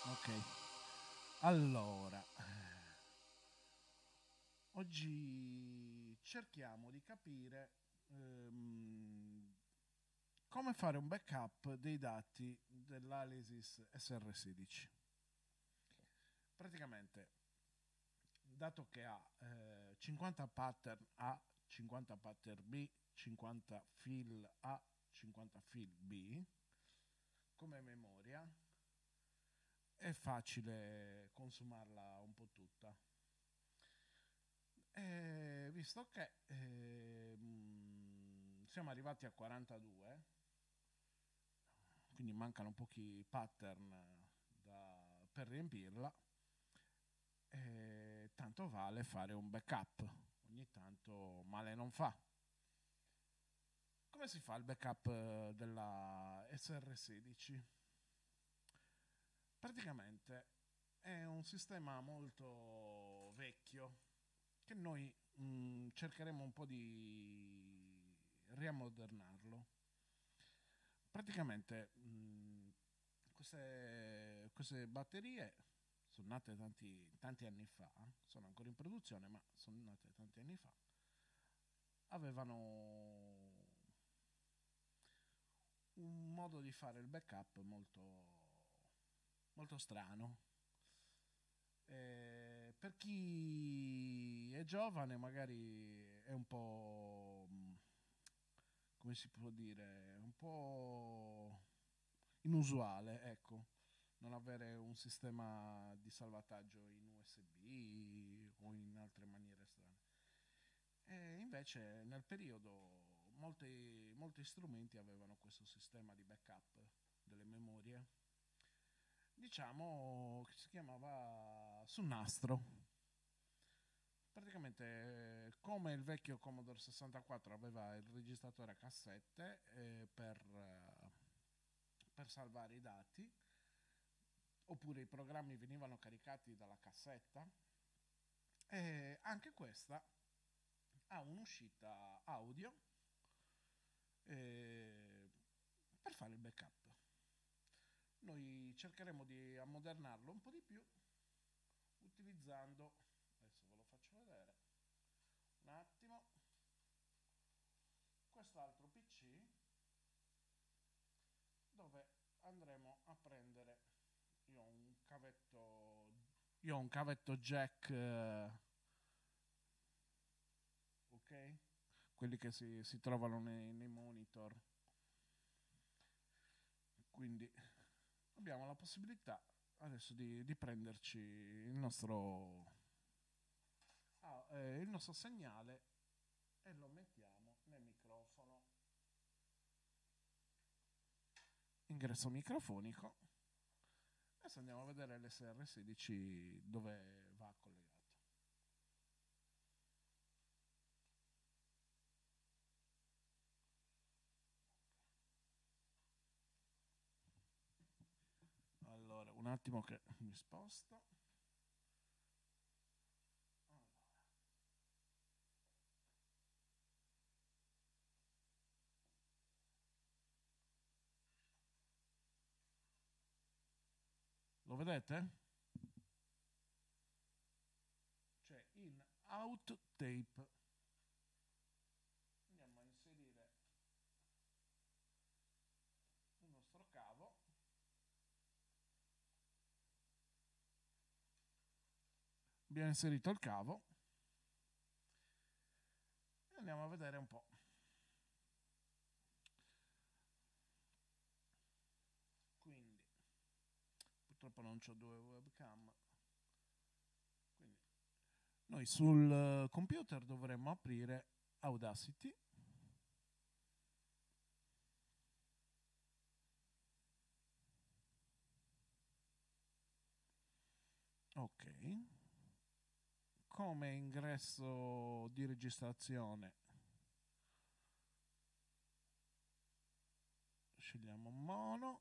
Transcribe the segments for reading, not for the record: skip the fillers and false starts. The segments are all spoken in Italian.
Ok, allora, oggi cerchiamo di capire come fare un backup dei dati dell'Alisis SR16. Praticamente, dato che ha 50 pattern A, 50 pattern B, 50 fill A, 50 fill B, come memoria, è facile consumarla un po' tutta. Visto che siamo arrivati a 42, quindi mancano pochi pattern per riempirla, tanto vale fare un backup. Ogni tanto male non fa. Come si fa il backup della SR16? Praticamente è un sistema molto vecchio che noi cercheremo un po' di riammodernarlo. Praticamente queste batterie sono nate tanti anni fa, sono ancora in produzione, ma sono nate tanti anni fa. Avevano un modo di fare il backup molto strano. Per chi è giovane magari è un po', come si può dire, un po' inusuale, ecco, non avere un sistema di salvataggio in USB o in altre maniere strane. E invece nel periodo molti strumenti avevano questo sistema di backup delle memorie, diciamo che si chiamava su nastro. Praticamente come il vecchio Commodore 64 aveva il registratore a cassette per salvare i dati, oppure i programmi venivano caricati dalla cassetta, e anche questa ha un'uscita audio per fare il backup. Noi cercheremo di ammodernarlo un po' di più utilizzando, adesso ve lo faccio vedere un attimo, quest'altro PC dove andremo a prendere, io ho un cavetto jack, ok? Quelli che si trovano nei monitor. Quindi abbiamo la possibilità adesso di prenderci il nostro segnale e lo mettiamo nel microfono. Ingresso microfonico. Adesso andiamo a vedere l'SR16 dove va collegato. Allora, un attimo che mi sposto. Lo vedete? C'è in out tape. Andiamo a inserire il nostro cavo. Abbiamo inserito il cavo e andiamo a vedere un po'. Quindi purtroppo non ho due webcam, quindi noi sul computer dovremmo aprire Audacity. Ok, come ingresso di registrazione scegliamo mono,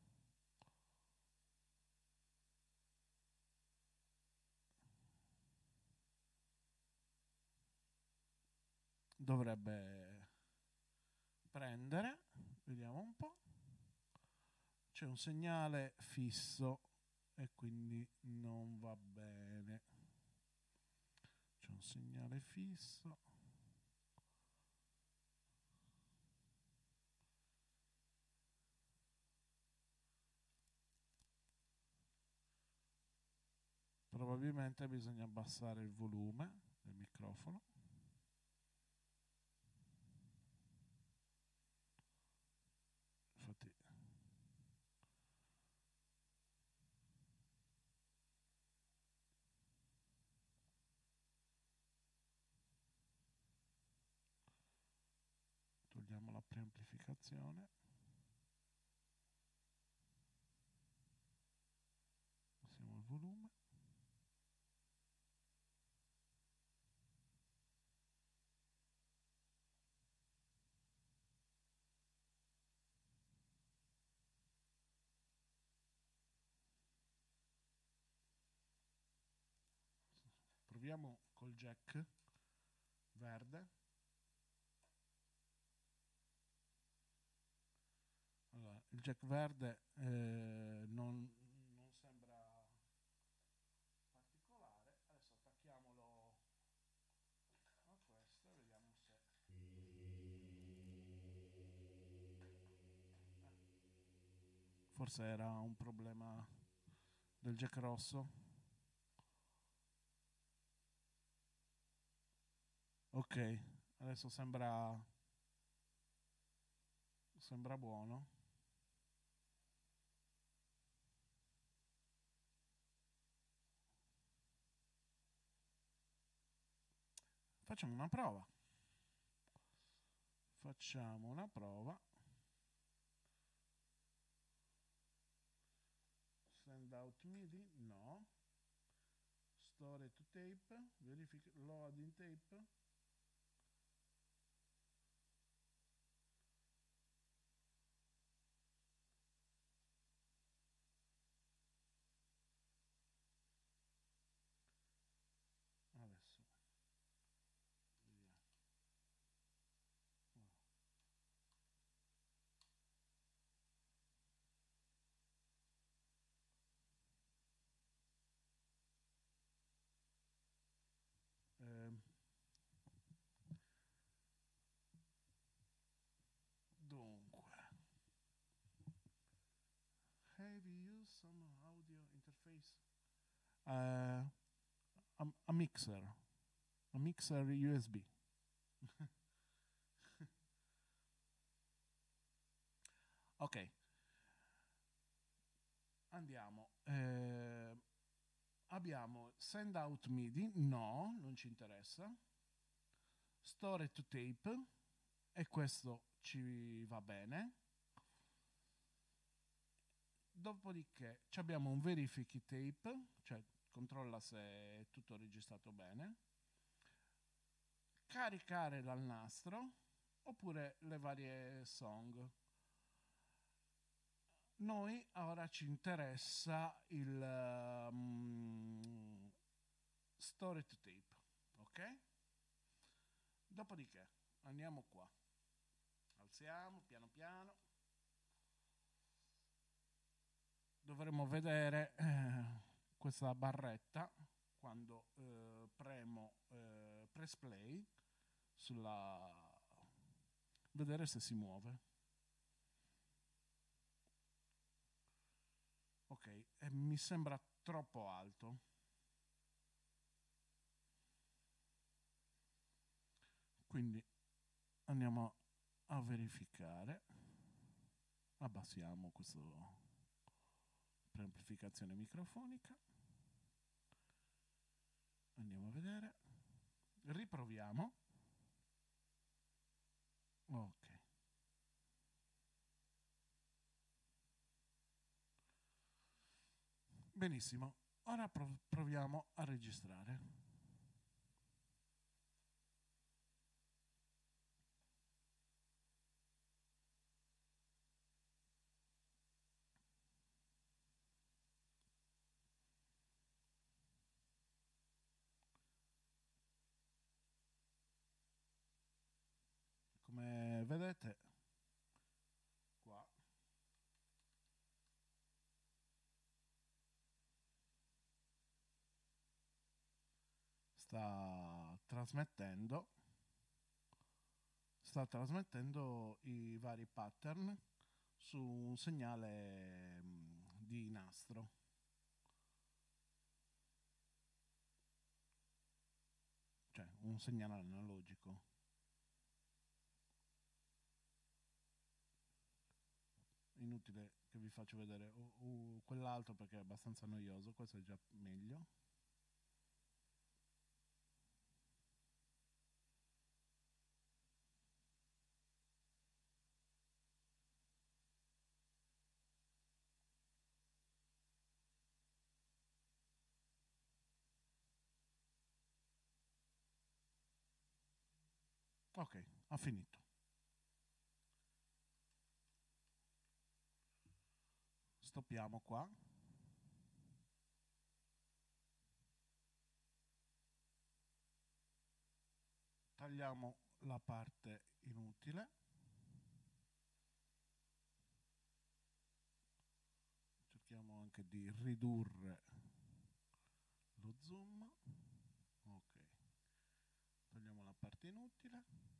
dovrebbe prendere, vediamo un po', c'è un segnale fisso e quindi non va bene. C'è un segnale fisso. Probabilmente bisogna abbassare il volume del microfono. Infatti togliamo la preamplificazione. Passiamo il volume. Proviamo col jack verde. Allora, il jack verde non sembra particolare. Adesso attacchiamolo a questo e vediamo se... Forse era un problema del jack rosso. Ok, adesso sembra buono. Facciamo una prova. Send out MIDI, no. Store to tape, load in tape. Adesso vediamo. Dunque, have you used some audio interface? A mixer USB. Ok, andiamo. Abbiamo send out MIDI, no, non ci interessa. Store to tape, e questo ci va bene. Dopodiché abbiamo un verify tape, cioè controlla se è tutto registrato bene. Caricare dal nastro oppure le varie song. Noi ora ci interessa il store to tape, ok? Dopodiché andiamo qua, alziamo piano piano, dovremo vedere questa barretta quando premo press play vedere se si muove. Ok, mi sembra troppo alto. Quindi andiamo a verificare. Abbassiamo questa preamplificazione microfonica. Andiamo a vedere. Riproviamo. Ok. Benissimo. Ora proviamo a registrare. Come vedete, qua sta trasmettendo i vari pattern su un segnale di nastro. Cioè un segnale analogico. Inutile che vi faccio vedere quell'altro perché è abbastanza noioso, questo è già meglio. Ok, ha finito. Stoppiamo qua. Tagliamo la parte inutile. Cerchiamo anche di ridurre lo zoom. Ok. Togliamo la parte inutile.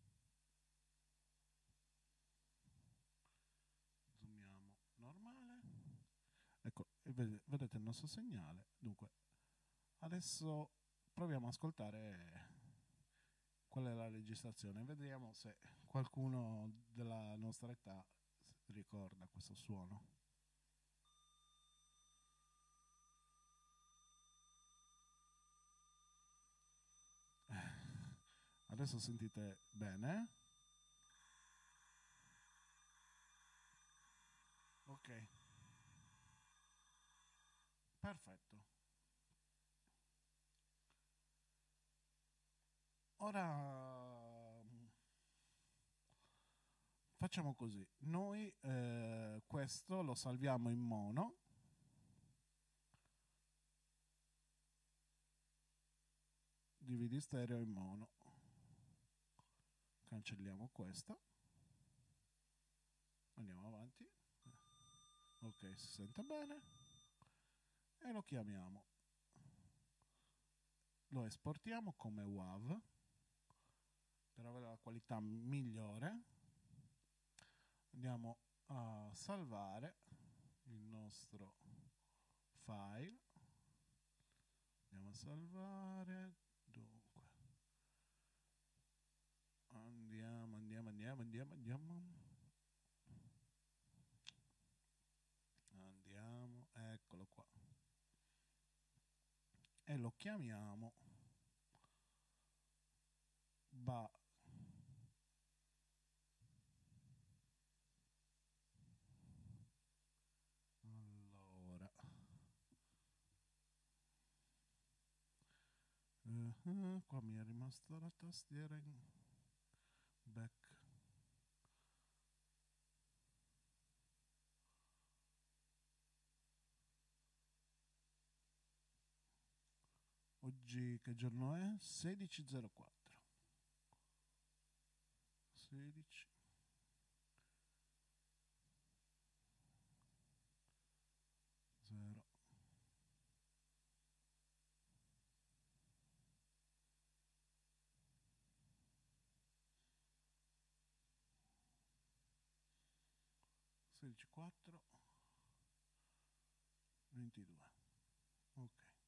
Zoomiamo normale. Ecco, vedete il nostro segnale. Dunque, adesso proviamo a ascoltare qual è la registrazione. Vediamo se qualcuno della nostra età ricorda questo suono. Adesso sentite bene? Ok. Perfetto. Ora facciamo così. Noi questo lo salviamo in mono. DVD stereo in mono. Cancelliamo questo. Andiamo avanti. Ok, si sente bene. E lo chiamiamo. Lo esportiamo come WAV per avere la qualità migliore. Andiamo a salvare il nostro file. Andiamo a salvare. Dunque. Andiamo, eccolo qua. E lo chiamiamo allora qua mi è rimasta la tastiera in back. Oggi che giorno è? 16/04. 16 0 16/4 22. Ok,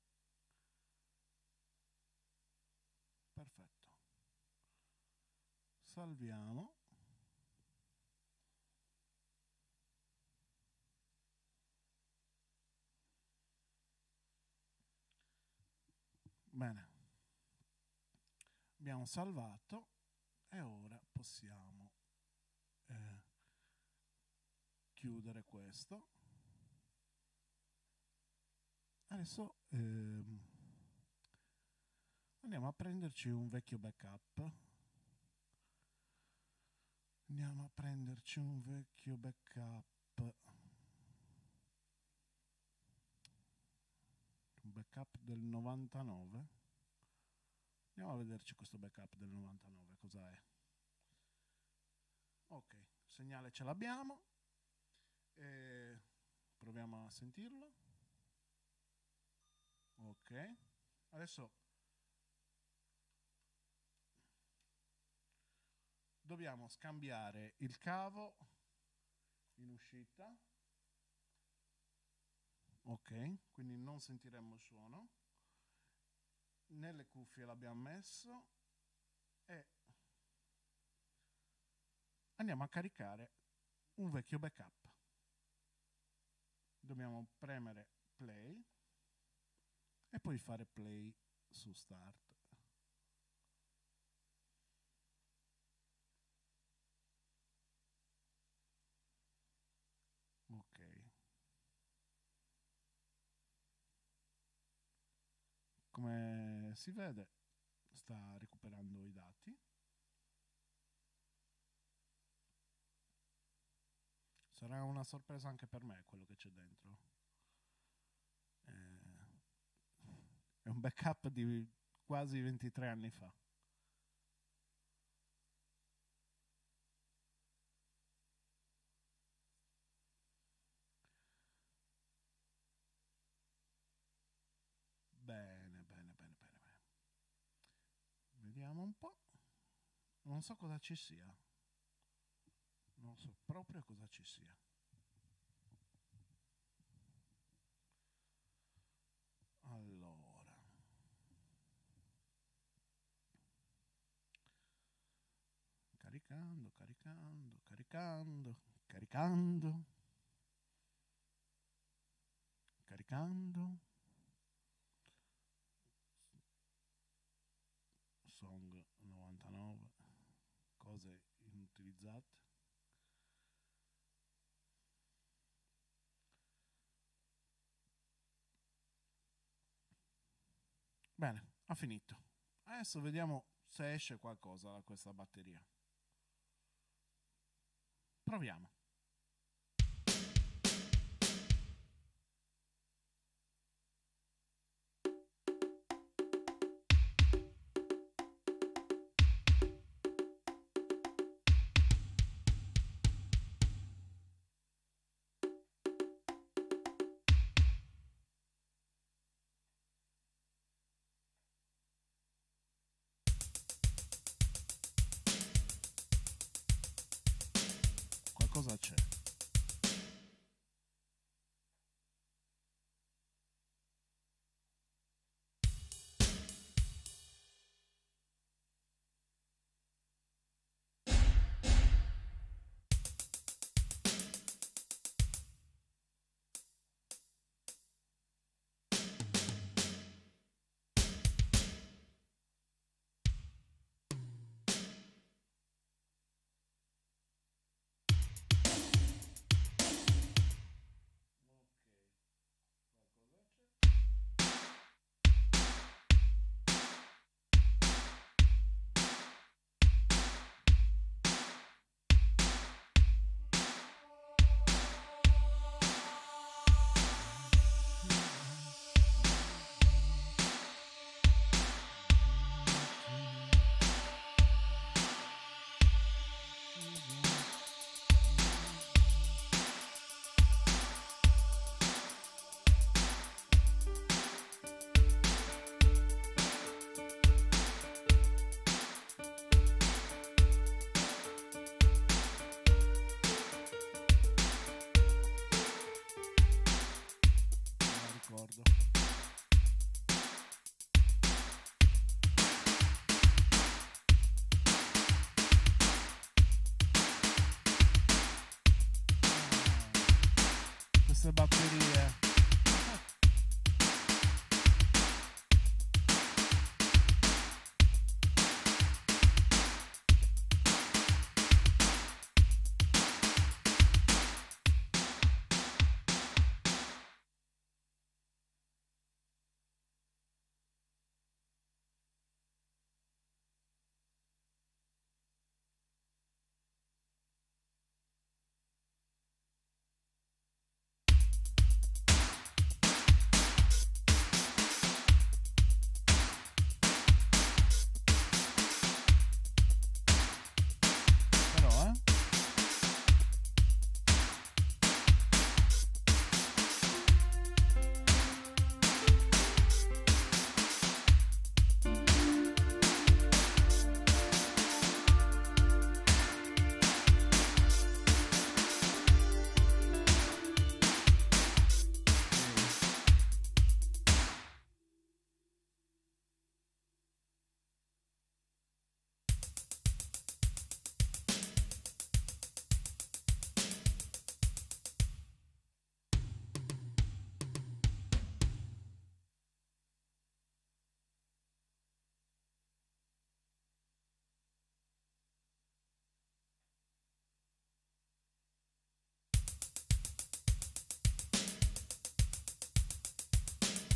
perfetto. Salviamo. Bene, abbiamo salvato e ora possiamo chiudere questo. Adesso andiamo a prenderci un vecchio backup. Andiamo a prenderci un vecchio backup. Un backup del 99. Andiamo a vederci questo backup del 99, cosa è. Ok, il segnale ce l'abbiamo. Proviamo a sentirlo. Ok, adesso dobbiamo scambiare il cavo in uscita. Ok, quindi non sentiremo il suono. Nelle cuffie l'abbiamo messo e andiamo a caricare un vecchio backup. Dobbiamo premere play e poi fare play su start. Ok. Come si vede, sta recuperando i dati. Sarà una sorpresa anche per me quello che c'è dentro. È un backup di quasi 23 anni fa. Bene, bene, bene, bene, bene. Vediamo un po'. Non so cosa ci sia. Non so proprio cosa ci sia. Allora. Caricando, caricando, caricando, caricando. Caricando. Song 99. Cose inutilizzate. Bene, ha finito. Adesso vediamo se esce qualcosa da questa batteria. Proviamo. Qualcosa c'è. Ricordo. Queste batterie.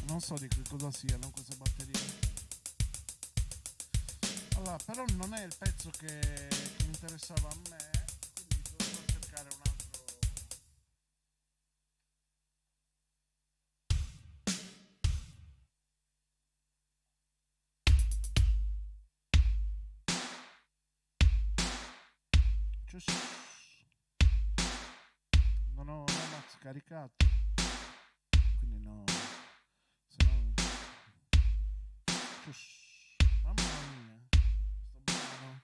non so di che cosa siano queste batterie. Allora, però non è il pezzo che mi interessava a me, quindi dovrò cercare un altro. Non ho scaricato, quindi no, se no. Mamma mia, sto buono.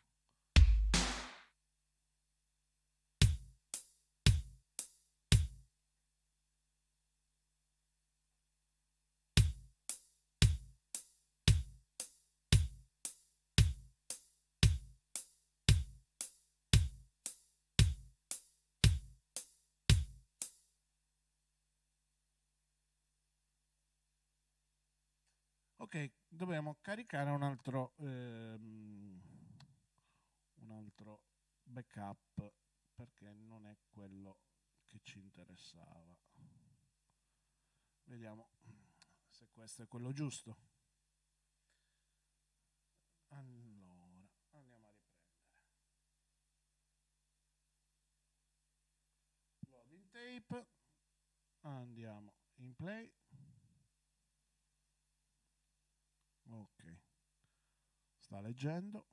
Ok, dobbiamo caricare un altro backup perché non è quello che ci interessava. Vediamo se questo è quello giusto. Allora, andiamo a riprendere. Loading tape. Andiamo in play. Ok, sta leggendo.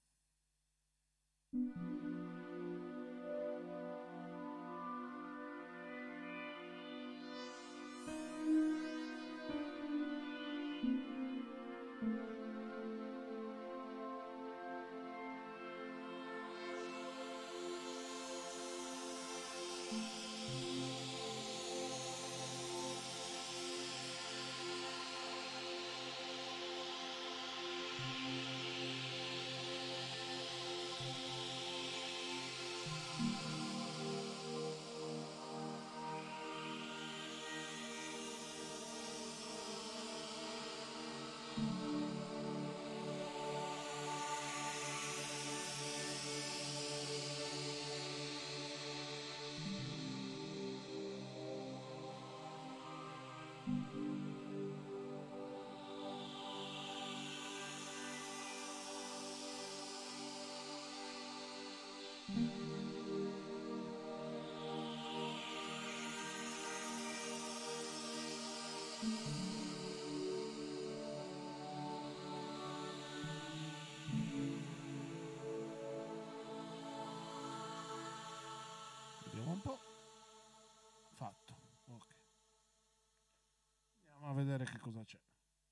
Vediamo un po'. Fatto. Ok. Andiamo a vedere che cosa c'è.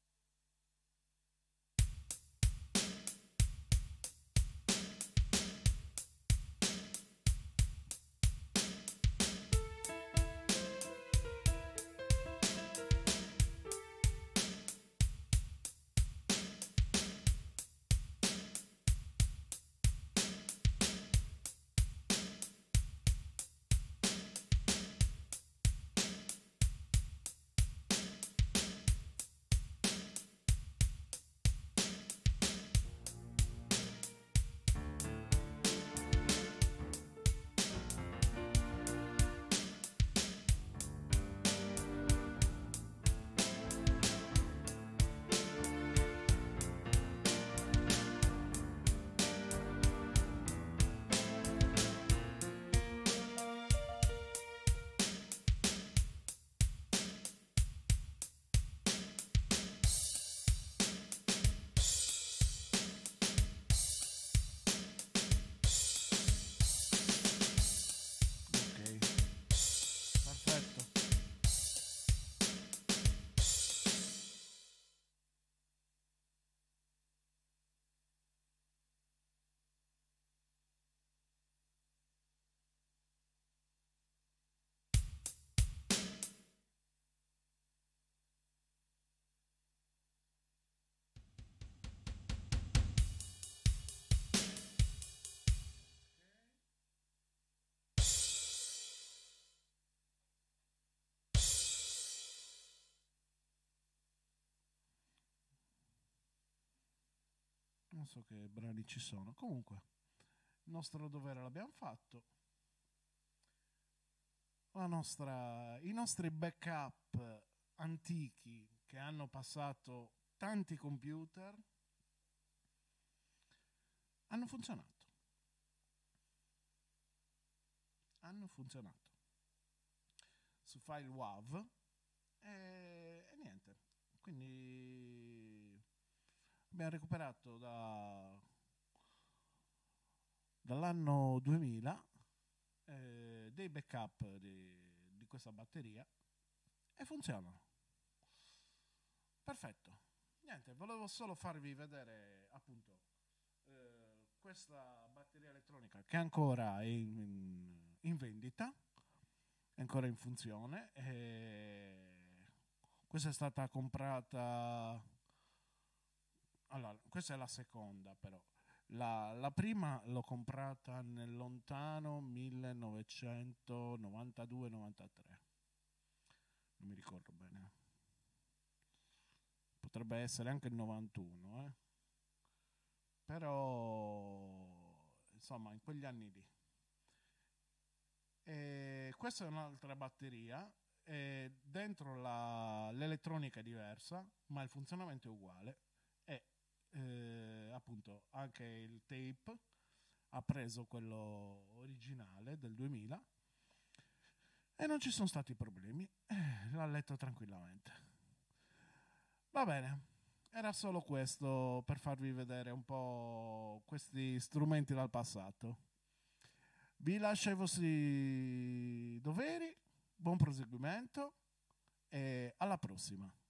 Ok, perfetto. Non so che brani ci sono. Comunque, il nostro dovere l'abbiamo fatto. I nostri backup antichi che hanno passato tanti computer, hanno funzionato. Hanno funzionato su file WAV e niente. Quindi abbiamo recuperato dall'anno 2000 dei backup di questa batteria e funzionano. Perfetto. Niente, volevo solo farvi vedere appunto questa batteria elettronica che ancora è in vendita, è ancora in funzione. Questa è stata comprata, allora, questa è la seconda però. La prima l'ho comprata nel lontano 1992-93, non mi ricordo bene, potrebbe essere anche il 91, però insomma in quegli anni lì. E questa è un'altra batteria, e dentro l'elettronica è diversa, ma il funzionamento è uguale. E appunto anche il tape ha preso quello originale del 2000 e non ci sono stati problemi, l'ha letto tranquillamente. Va bene, era solo questo per farvi vedere un po' questi strumenti dal passato. Vi lascio ai vostri doveri, buon proseguimento e alla prossima.